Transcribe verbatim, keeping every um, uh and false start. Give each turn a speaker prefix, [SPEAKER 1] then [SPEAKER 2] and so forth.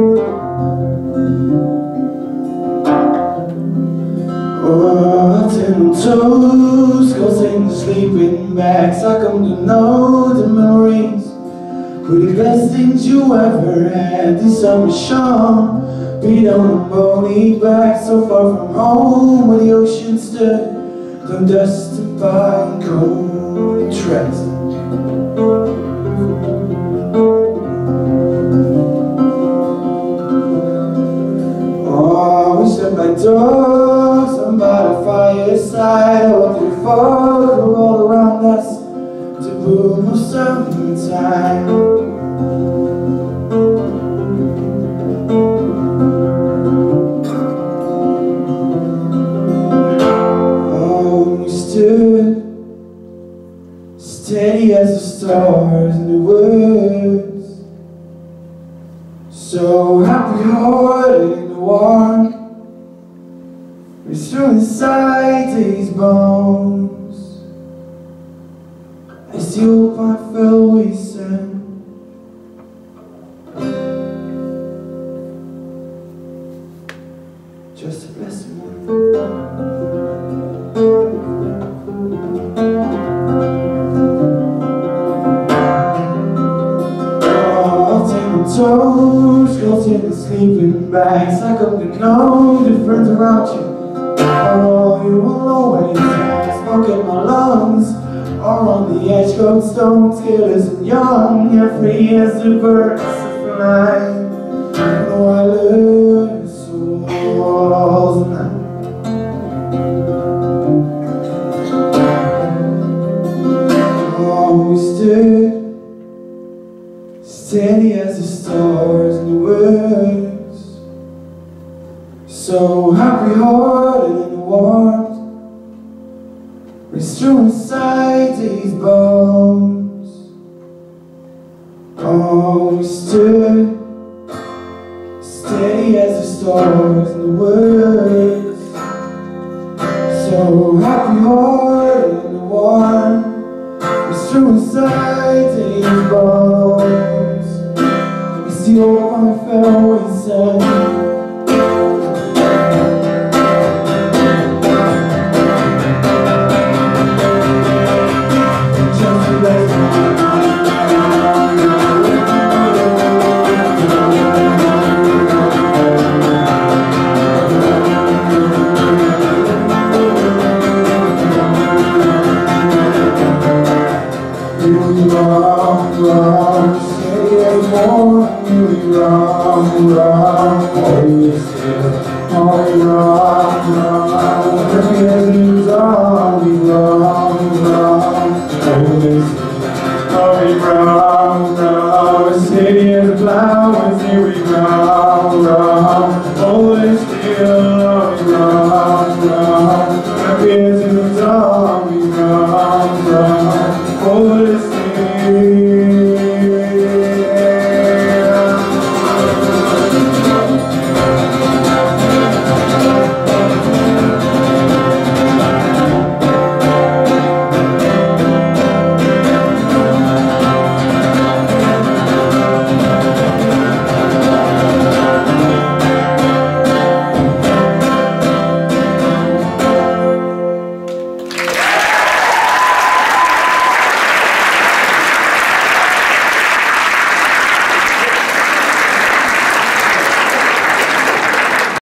[SPEAKER 1] Oh, ten toes, goes in the sleeping bags. I come to know the memories were the best things you ever had. These summer shone, beat on a bony back, so far from home where the ocean stood, done dusted by cold tracks. Oh, we slept like dogs on by the fireside. What the fog rolled around us to boom of summertime. Oh, we stood steady as the stars in the woods, so happy-hearted in the warmth. It's true inside these bones. As the old pine fell, we sang. Just a blessing. Oh, take my toes, girls in the sleeping bags. I come to know the friends around you. Oh, you will always have smoke in my lungs, or on the edge, cold stones, careless and young, yeah, free as the birds of fly. Oh, I love the souls now. Oh, we stood steady as the stars in the woods, so happy-hearted in the warmth. It's true inside these bones. Oh, we stood steady as the stars in the woods, so happy-hearted in the warmth. It's true inside these bones. It's the old pine fell inside. Wrong, wrong, say it more. You wrong, wrong, always still. Oh, wrong, wrong, everything's wrong, wrong, wrong, always still. Oh,